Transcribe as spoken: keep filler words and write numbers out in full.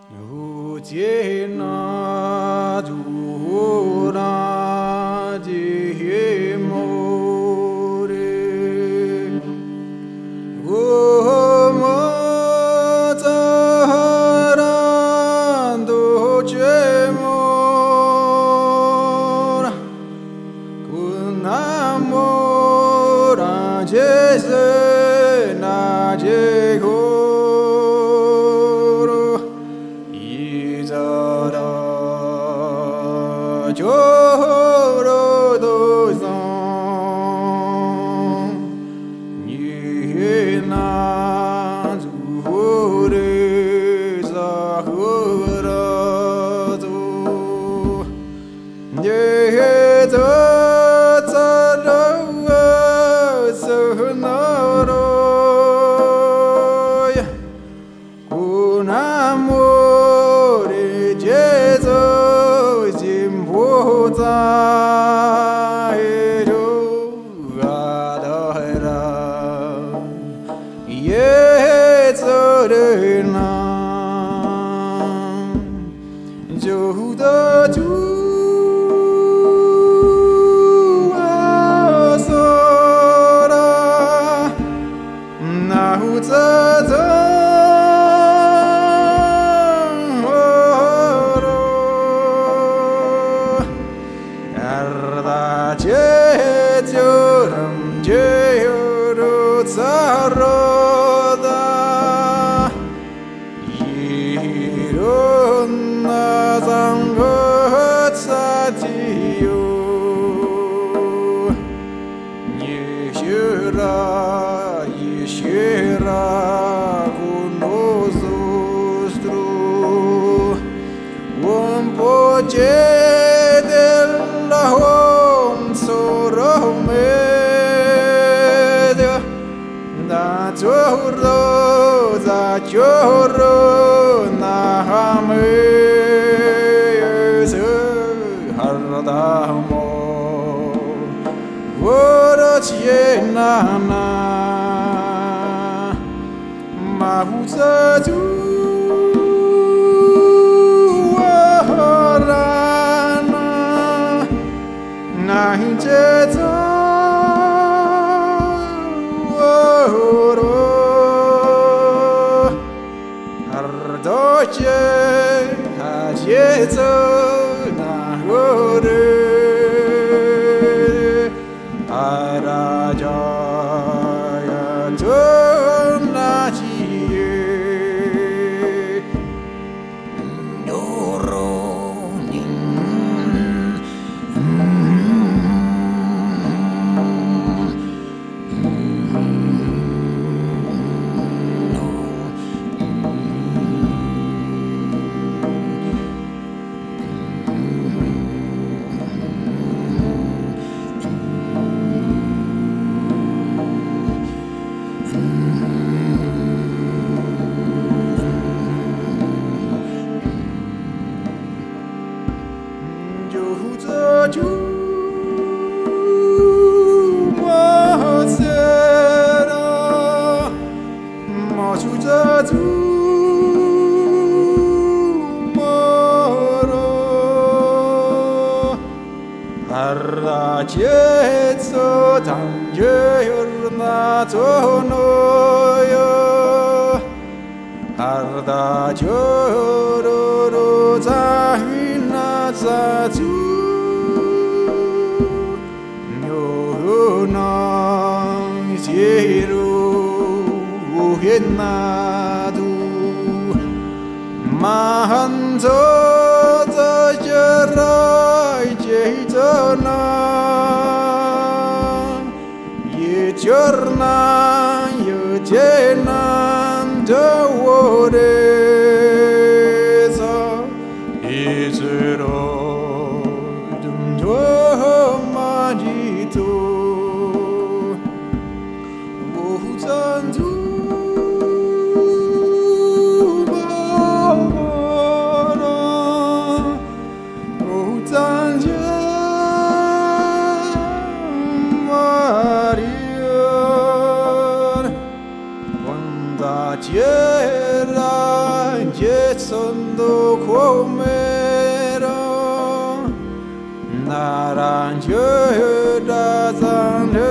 有劫那诸那劫摩耶，我摩扎兰多劫摩拉，古那摩拉劫色那劫苦。Choro do zong, ni na zure zahura zo, ni zo zaro sonoro, kunamore jezo. Saroda Irona Zangot Satio Yeshira Yeshira Kunozostro Un poche della home sorome Choro, za choro, na hame se hardamo. Woro chiena na, mahusa tu warana, na hincheta. Doce hajezo na hore arajaya tonachiye noronin Arrachietso tangeurna tonoyo Arda chororo zahina zatu Nyona zero uhenadu Mahanzo zajarai jeitana Giorna io cenan devoresa Isero dum tuo magito Buhutantu bavara Buhutantu Maria sondo komero naranje da zande